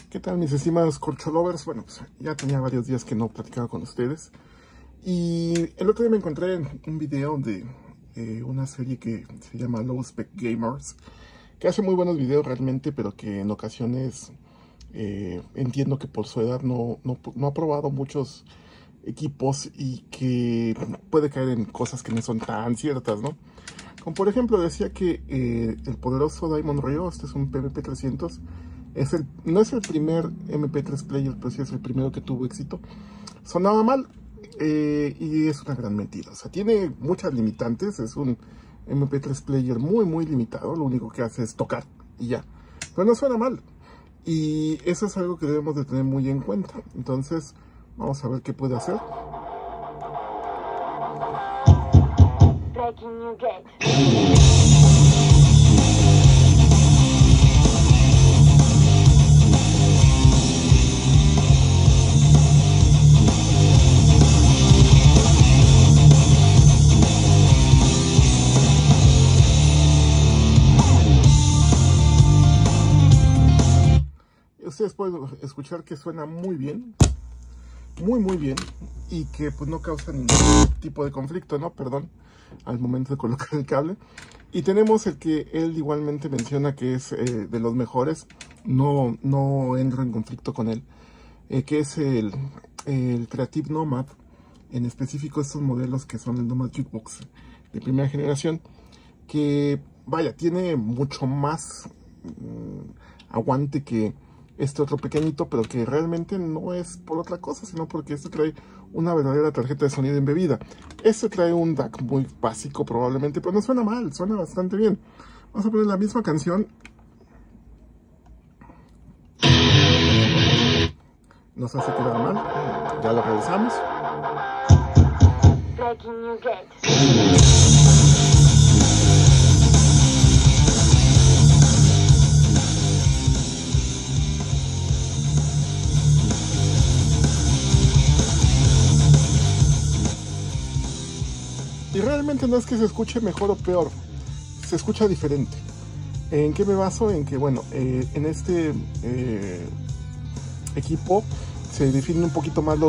¿Qué tal, mis estimados corcholovers? Bueno, pues ya tenía varios días que no platicaba con ustedes. Y el otro día me encontré en un video de una serie que se llama Low Spec Gamers, que hace muy buenos videos realmente, pero que en ocasiones entiendo que por su edad no ha probado muchos equipos y que puede caer en cosas que no son tan ciertas, ¿no? Como por ejemplo decía que el poderoso Diamond Rio, este es un PVP-300, no es el primer MP3 player, pero sí es el primero que tuvo éxito. Sonaba mal y es una gran mentira. O sea, tiene muchas limitantes, es un MP3 player muy limitado, lo único que hace es tocar y ya. Pero no suena mal. Y eso es algo que debemos de tener muy en cuenta. Entonces, vamos a ver qué puede hacer. Breaking New Gate. Ustedes pueden escuchar que suena muy bien, muy bien, y que pues no causa ningún tipo de conflicto, ¿no? Perdón, al momento de colocar el cable. Y tenemos el que él igualmente menciona que es de los mejores, no entro en conflicto con él, que es el Creative Nomad, en específico estos modelos que son el Nomad Jukebox de primera generación, que vaya, tiene mucho más aguante que este otro pequeñito, pero que realmente no es por otra cosa, sino porque este trae una verdadera tarjeta de sonido embebida. Este trae un DAC muy básico probablemente, pero no suena mal, suena bastante bien. Vamos a poner la misma canción. Nos hace quedar mal, ya lo revisamos. Breaking New Gate. Y realmente no es que se escuche mejor o peor, se escucha diferente. ¿En qué me baso? En que, bueno, en este equipo se definen un poquito más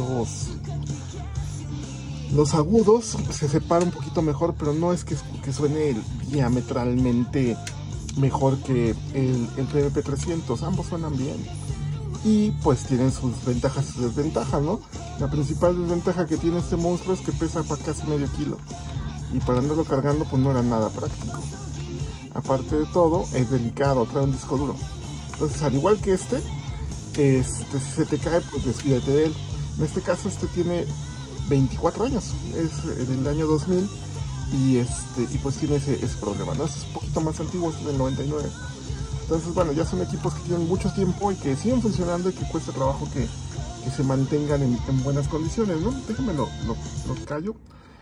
los agudos, se separa un poquito mejor, pero no es que suene diametralmente mejor que el PVP-300, ambos suenan bien. Y pues tienen sus ventajas y sus desventajas, ¿no? La principal desventaja que tiene este monstruo es que pesa para casi medio kilo. Y para andarlo cargando pues no era nada práctico. Aparte de todo, es delicado, trae un disco duro. Entonces, al igual que si se te cae, pues descuídate de él. En este caso, este tiene 24 años, es del año 2000 y pues tiene ese problema, ¿no? Este es un poquito más antiguo, es del 99. Entonces, bueno, ya son equipos que tienen mucho tiempo y que siguen funcionando y que cuesta trabajo que se mantengan en buenas condiciones, ¿no? Déjenme lo callo.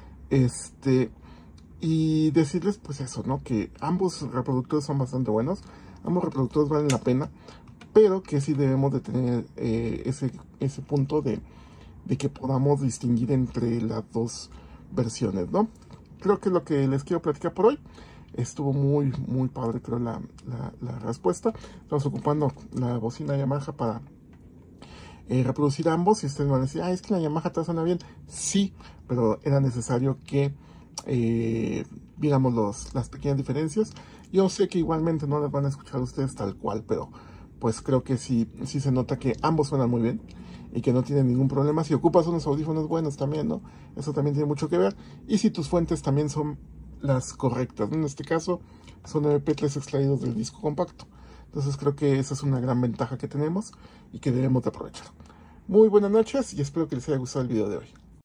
Y decirles, pues eso, ¿no? Que ambos reproductores son bastante buenos, ambos reproductores valen la pena, pero que sí debemos de tener ese punto de que podamos distinguir entre las dos versiones, ¿no? Creo que es lo que les quiero platicar por hoy. Estuvo muy padre, creo, la respuesta. Estamos ocupando la bocina Yamaha para reproducir ambos. Y ustedes van a decir, es que la Yamaha te suena bien. Sí, pero era necesario que viéramos las pequeñas diferencias. Yo sé que igualmente no las van a escuchar ustedes tal cual, pero pues creo que sí se nota que ambos suenan muy bien y que no tienen ningún problema. Si ocupas unos audífonos buenos también, ¿no? Eso también tiene mucho que ver. Y si tus fuentes también son las correctas, ¿no? En este caso son MP3 extraídos del disco compacto. Entonces creo que esa es una gran ventaja que tenemos y que debemos de aprovechar. Muy buenas noches y espero que les haya gustado el video de hoy.